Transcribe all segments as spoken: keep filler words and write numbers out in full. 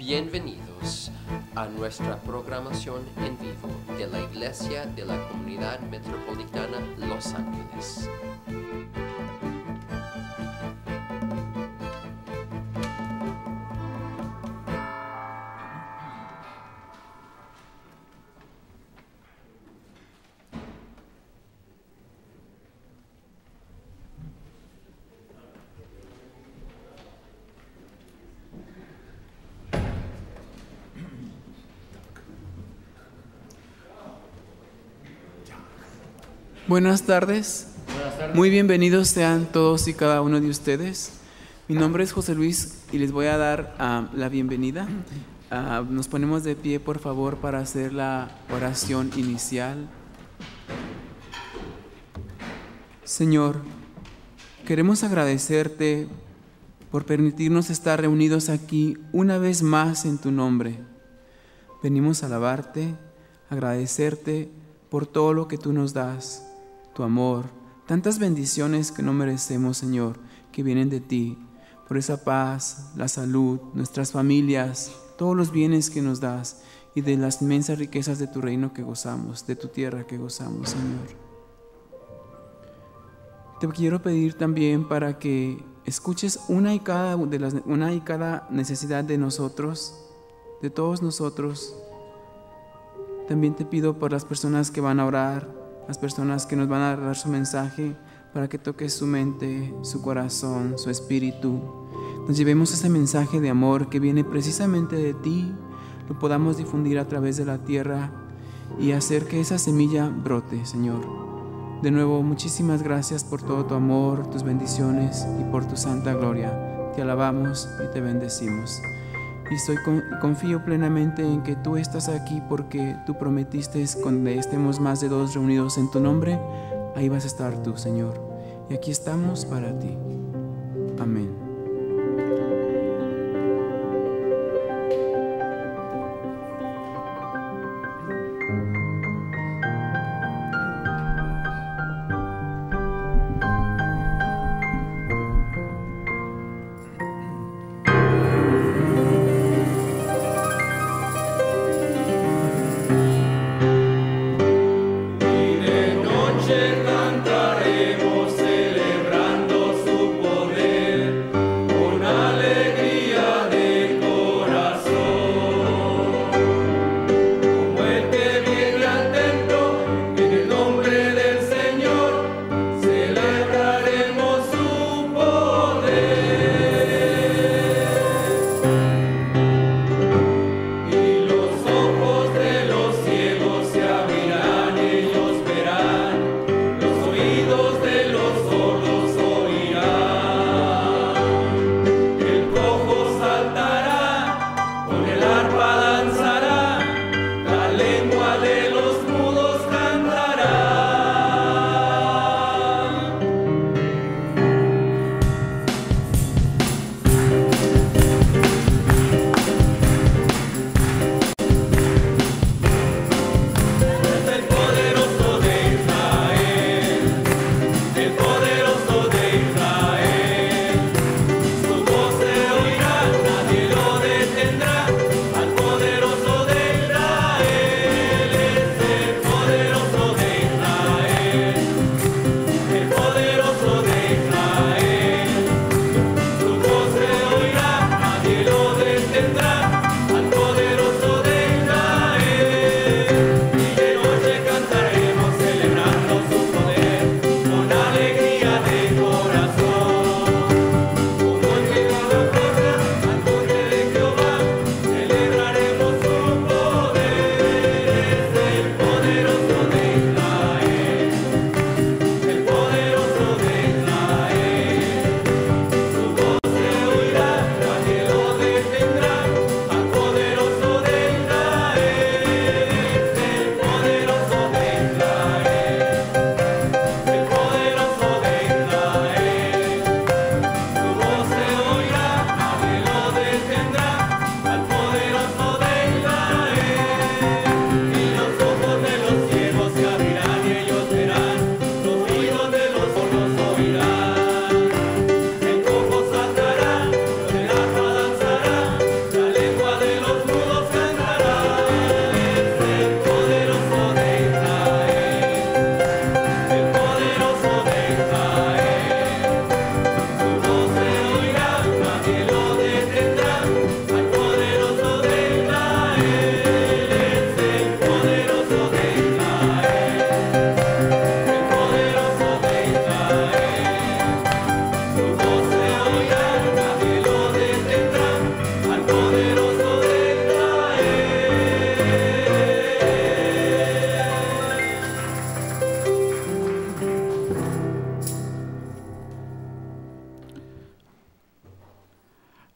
Bienvenidos a nuestra programación en vivo de la Iglesia de la Comunidad Metropolitana Los Ángeles. Buenas tardes. Buenas tardes. Muy bienvenidos sean todos y cada uno de ustedes. Mi nombre es José Luis y les voy a dar uh, la bienvenida. Uh, nos ponemos de pie, por favor, para hacer la oración inicial. Señor, queremos agradecerte por permitirnos estar reunidos aquí una vez más en tu nombre. Venimos a alabarte, agradecerte por todo lo que tú nos das. Tu amor, tantas bendiciones que no merecemos, Señor, que vienen de ti, por esa paz, la salud, nuestras familias, todos los bienes que nos das y de las inmensas riquezas de tu reino que gozamos, de tu tierra que gozamos, Señor. Te quiero pedir también para que escuches una y cada, de las, una y cada necesidad de nosotros, de todos nosotros. También te pido por las personas que van a orar, las personas que nos van a dar su mensaje, para que toques su mente, su corazón, su espíritu. Nos llevemos ese mensaje de amor que viene precisamente de ti, lo podamos difundir a través de la tierra y hacer que esa semilla brote, Señor. De nuevo, muchísimas gracias por todo tu amor, tus bendiciones y por tu santa gloria. Te alabamos y te bendecimos. Y estoy con, confío plenamente en que tú estás aquí porque tú prometiste cuando estemos más de dos reunidos en tu nombre, ahí vas a estar tú, Señor. Y aquí estamos para ti. Amén. Cantaremos celebrando su poder.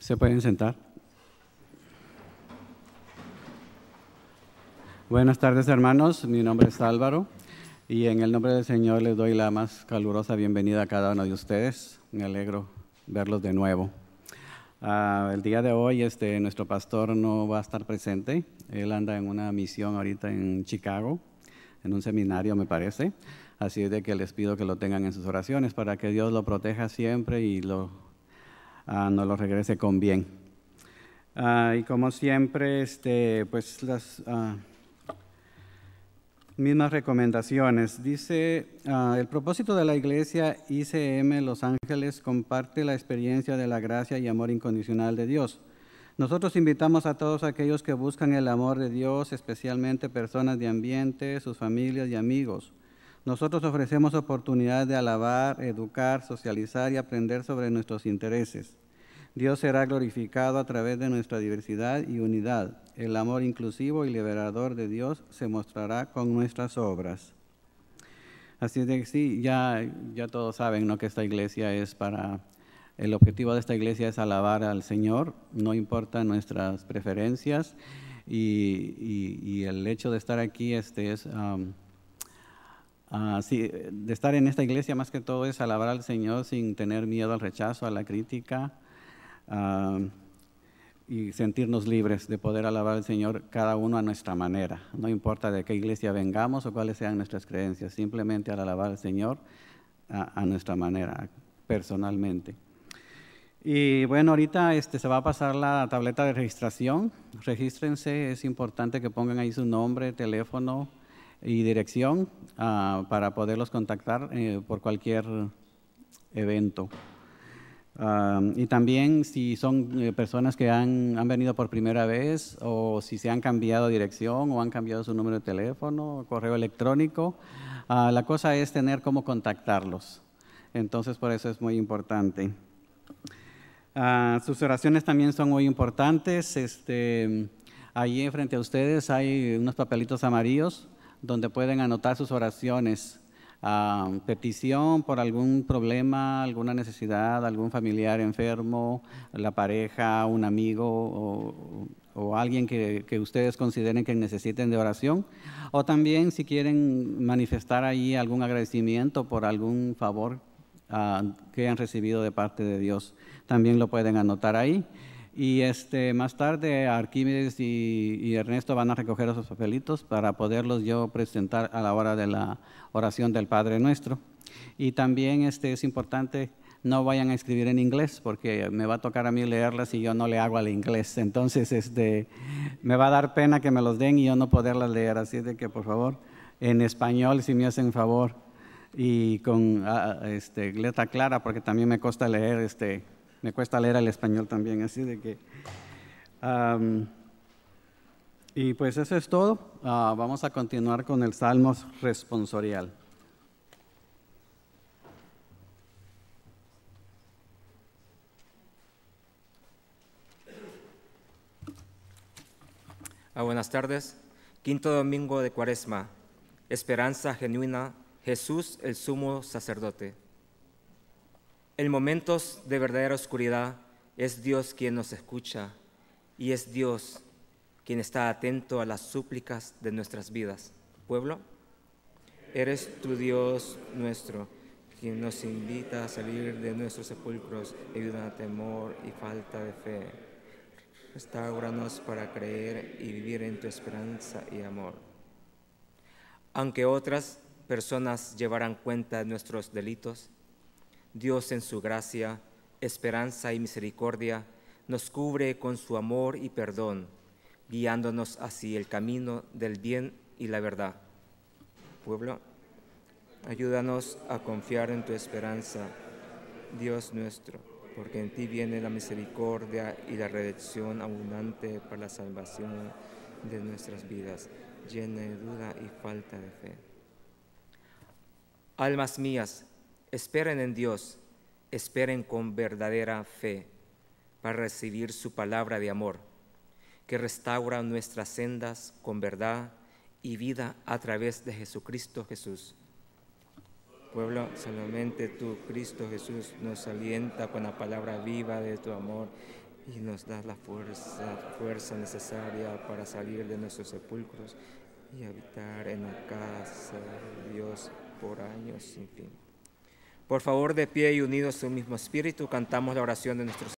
¿Se pueden sentar? Buenas tardes, hermanos. Mi nombre es Álvaro y en el nombre del Señor les doy la más calurosa bienvenida a cada uno de ustedes. Me alegro verlos de nuevo. Uh, el día de hoy este, nuestro pastor no va a estar presente. Él anda en una misión ahorita en Chicago, en un seminario me parece. Así es de que les pido que lo tengan en sus oraciones para que Dios lo proteja siempre y lo, uh, nos lo regrese con bien. Uh, y como siempre, este, pues las uh, mismas recomendaciones. Dice, uh, el propósito de la iglesia I C M Los Ángeles comparte la experiencia de la gracia y amor incondicional de Dios. Nosotros invitamos a todos aquellos que buscan el amor de Dios, especialmente personas de ambiente, sus familias y amigos. Nosotros ofrecemos oportunidad de alabar, educar, socializar y aprender sobre nuestros intereses. Dios será glorificado a través de nuestra diversidad y unidad. El amor inclusivo y liberador de Dios se mostrará con nuestras obras. Así de que sí, ya, ya todos saben, ¿no?, que esta iglesia es para... El objetivo de esta iglesia es alabar al Señor, no importa nuestras preferencias, y, y, y el hecho de estar aquí este es... Um, Uh, sí, de estar en esta iglesia más que todo es alabar al Señor sin tener miedo al rechazo, a la crítica, uh, y sentirnos libres de poder alabar al Señor cada uno a nuestra manera. No importa de qué iglesia vengamos o cuáles sean nuestras creencias, simplemente al alabar al Señor a, a nuestra manera, personalmente. Y bueno, ahorita este, se va a pasar la tableta de registración. Regístrense, es importante que pongan ahí su nombre, teléfono y dirección uh, para poderlos contactar eh, por cualquier evento. Uh, y también si son eh, personas que han, han venido por primera vez o si se han cambiado de dirección o han cambiado su número de teléfono, correo electrónico, uh, la cosa es tener cómo contactarlos. Entonces, por eso es muy importante. Uh, sus oraciones también son muy importantes. Este, allí frente a ustedes hay unos papelitos amarillos donde pueden anotar sus oraciones, uh, petición por algún problema, alguna necesidad, algún familiar enfermo, la pareja, un amigo o, o alguien que, que ustedes consideren que necesiten de oración, o también si quieren manifestar ahí algún agradecimiento por algún favor uh, que han recibido de parte de Dios, también lo pueden anotar ahí. Y este, más tarde Arquímedes y, y Ernesto van a recoger esos papelitos para poderlos yo presentar a la hora de la oración del Padre Nuestro. Y también este, es importante, no vayan a escribir en inglés porque me va a tocar a mí leerlas y yo no le hago al inglés. Entonces este, me va a dar pena que me los den y yo no poderlas leer. Así de que por favor, en español si me hacen favor y con este, letra clara porque también me cuesta leer este, Me cuesta leer el español también, así de que... Um, y pues eso es todo. Uh, vamos a continuar con el Salmo responsorial. Ah, buenas tardes. Quinto domingo de Cuaresma. Esperanza genuina. Jesús, el sumo sacerdote. En momentos de verdadera oscuridad es Dios quien nos escucha y es Dios quien está atento a las súplicas de nuestras vidas. Pueblo, eres tu Dios nuestro, quien nos invita a salir de nuestros sepulcros, ayuda a temor y falta de fe. Restáuranos para creer y vivir en tu esperanza y amor. Aunque otras personas llevarán cuenta de nuestros delitos, Dios en su gracia, esperanza y misericordia nos cubre con su amor y perdón, guiándonos hacia el camino del bien y la verdad. Pueblo, ayúdanos a confiar en tu esperanza, Dios nuestro, porque en ti viene la misericordia y la redención abundante para la salvación de nuestras vidas, llena de duda y falta de fe. Almas mías, esperen en Dios, esperen con verdadera fe para recibir su palabra de amor, que restaura nuestras sendas con verdad y vida a través de Jesucristo Jesús. Pueblo, solamente tú, Cristo Jesús, nos alienta con la palabra viva de tu amor y nos das la fuerza, fuerza necesaria para salir de nuestros sepulcros y habitar en la casa de Dios por años sin fin. Por favor, de pie y unidos en un mismo espíritu, cantamos la oración de nuestros